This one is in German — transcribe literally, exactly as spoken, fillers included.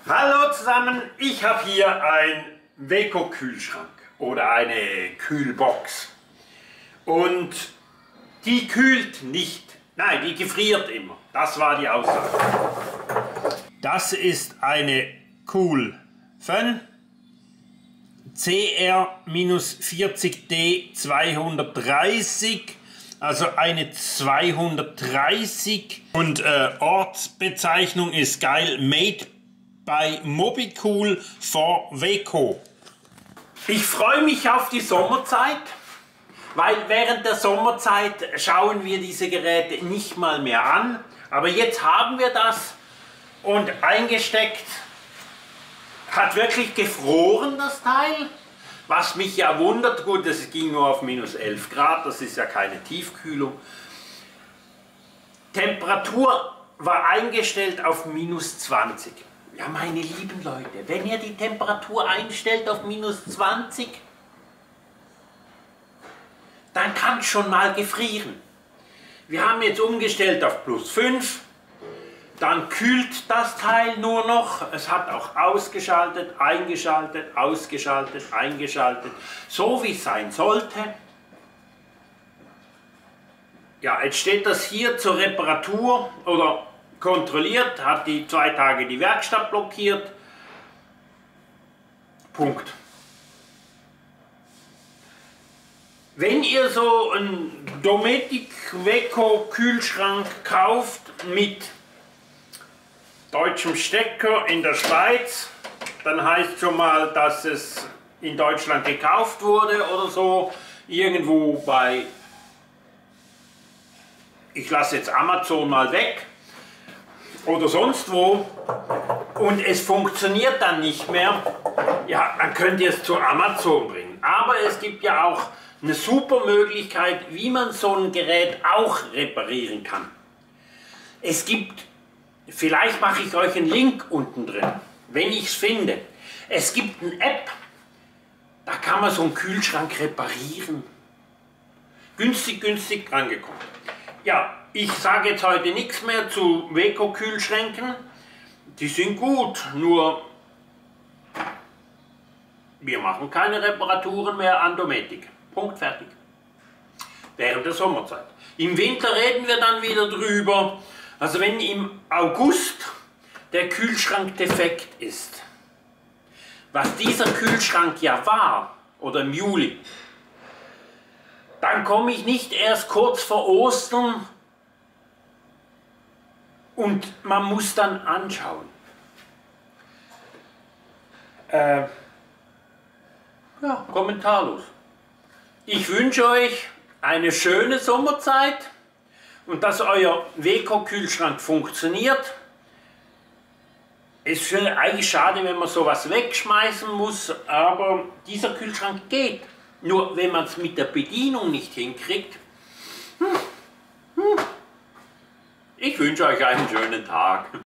Hallo zusammen, ich habe hier ein Weco-Kühlschrank oder eine Kühlbox und die kühlt nicht, nein, die gefriert immer. Das war die Aussage. Das ist eine Cool-Föhn C R vierzig D zweihundertdreißig, also eine zweihundertdreißig, und äh, Ortsbezeichnung ist geil, made by Mobicool for Weco. Ich freue mich auf die Sommerzeit, weil während der Sommerzeit schauen wir diese Geräte nicht mal mehr an, aber jetzt haben wir das und eingesteckt. Hat wirklich gefroren, das Teil, was mich ja wundert. Gut, es ging nur auf minus elf Grad, das ist ja keine Tiefkühlung. Temperatur war eingestellt auf minus zwanzig. Ja, meine lieben Leute, wenn ihr die Temperatur einstellt auf minus zwanzig, dann kann es schon mal gefrieren. Wir haben jetzt umgestellt auf plus fünf. Dann kühlt das Teil nur noch, es hat auch ausgeschaltet, eingeschaltet, ausgeschaltet, eingeschaltet, so wie es sein sollte. Ja, jetzt steht das hier zur Reparatur oder kontrolliert, hat die zwei Tage die Werkstatt blockiert. Punkt. Wenn ihr so einen Dometic Weco Kühlschrank kauft mit deutschem Stecker in der Schweiz, dann heißt schon mal, dass es in Deutschland gekauft wurde oder so, irgendwo bei, ich lasse jetzt Amazon mal weg, oder sonst wo, und es funktioniert dann nicht mehr, ja, dann könnt ihr es zu Amazon bringen. Aber es gibt ja auch eine super Möglichkeit, wie man so ein Gerät auch reparieren kann. Es gibt, vielleicht mache ich euch einen Link unten drin, wenn ich es finde. Es gibt eine App, da kann man so einen Kühlschrank reparieren. Günstig, günstig rangekommen. Ja, ich sage jetzt heute nichts mehr zu Weco-Kühlschränken. Die sind gut, nur wir machen keine Reparaturen mehr an Dometic. Punkt, fertig. Während der Sommerzeit. Im Winter reden wir dann wieder drüber. Also wenn im August der Kühlschrank defekt ist, was dieser Kühlschrank ja war, oder im Juli, dann komme ich nicht erst kurz vor Ostern und man muss dann anschauen. Äh, ja, kommentarlos. Ich wünsche euch eine schöne Sommerzeit. Und dass euer Weco-Kühlschrank funktioniert. Ist schon eigentlich schade, wenn man sowas wegschmeißen muss, aber dieser Kühlschrank geht. Nur wenn man es mit der Bedienung nicht hinkriegt. Hm, hm. Ich wünsche euch einen schönen Tag.